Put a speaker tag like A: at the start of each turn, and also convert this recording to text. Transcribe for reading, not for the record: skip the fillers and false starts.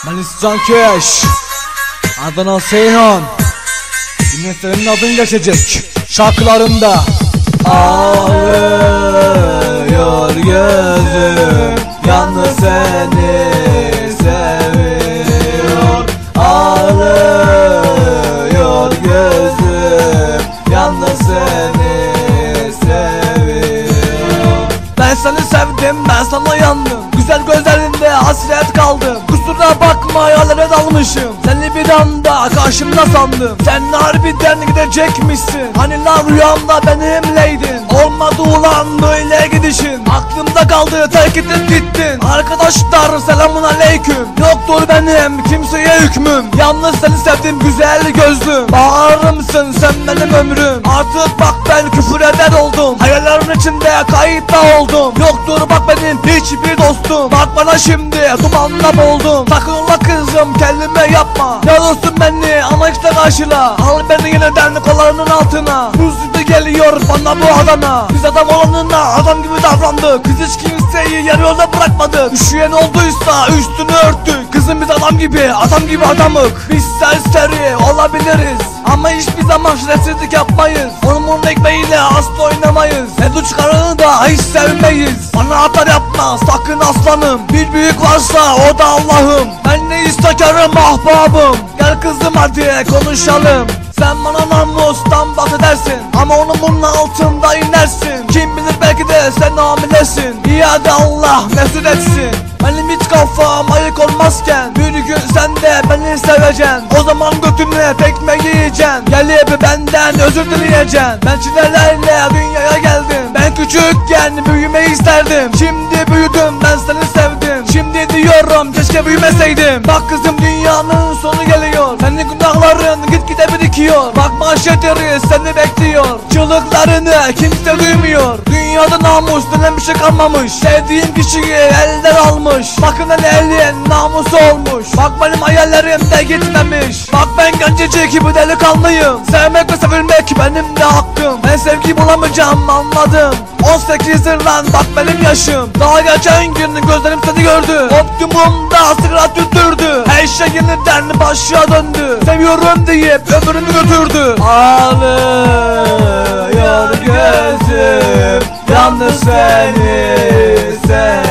A: Manis Cankeş, Adana Seyhan, yine senin adın geçecek şarkılarımda. Ağlıyor gözüm, yalnız seni seviyor. Ağlıyor gözüm, yalnız seni seviyor. Ben seni sevdim, ben sana yandım. Güzel gözlerinde hasret kaldım. Kusura bakma, hayallere dalmışım. Seni bir anda karşımda sandım. Sen harbiden gidecekmişsin. Hani lan rüyamda benimleydin. Olmadı ulan böyle gidişin. Aklımda kaldı, terk edip gittin. Arkadaşlar selamun aleyküm. Yoktur benim kimseye hükmüm. Yalnız seni sevdim güzel gözlüm. Baharımsın sen benim ömrüm. Artık bak ben küfür eder oldum. Hayallerimin içinde kayıpta oldum. Yoktur bak benim hiçbir dostum. Bak bana şimdi dumanla boğuldum. Sakın ola kızım kendime yapma. Yarılsın beni anlayışla karşıla. Al beni yeniden kollarının altına. Buz gibi geliyor bana bu Adana. Biz adam olanına adam gibi davrandık. Biz hiç kimseyi yarı yolda bırakmadık. Üşüyen olduysa üstünü örttük. Kızım biz adam gibi adamık. Biz serseri olabiliriz ama hiçbir zaman şerefsizlik yapmayız. Onun ekmeğiyle asla oynamayız. Edu çıkarını da hiç sevmeyiz. Bana atar yapma sakın aslanım. Bir büyük varsa o da Allah'ım. Ben ne istekarım ahbabım. Gel kızım hadi konuşalım. Sen bana namustan bahsedersin ama onun bunun altında inersin. Kim bilir belki de sen hamilesin. İade Allah mesut etsin. Benim hiç kafam ayık olmazken bir gün sen de beni seveceksin. O zaman götüne tekme yiyeceksin. Gelip benden özür dileyeceksin. Ben çilelerle dünyaya geldim. Ben küçükken büyümeyi isterdim. Şimdi büyüdüm ben seni sevdim. Şimdi diyorum keşke büyümeseydim. Bak kızım dünyanın sonu geliyor. Senin günahların gitgide birikiyor. Bak manşetleri seni bekliyor. Çığlıklarını kimse duymuyor. Dünyada namus denen bir şey kalmamış. Sevdiğim kişiyi elden almış. Bakın elin namusu olmuş. Bak benim hayallerim de gitmemiş. Bak ben gencecik gibi delikanlıyım. Sevmek ve sevilmek benim de hakkım. Ben sevgi bulamayacağım anladım. 18 lan bak benim yaşım. Daha geçen gün gözlerim seni gördü. Optimumda sigara tüttürdü. Her şey yeniden başa döndü. Seviyorum deyip ömrümü götürdü. Ağlıyor gözüm, yalnız seni sev.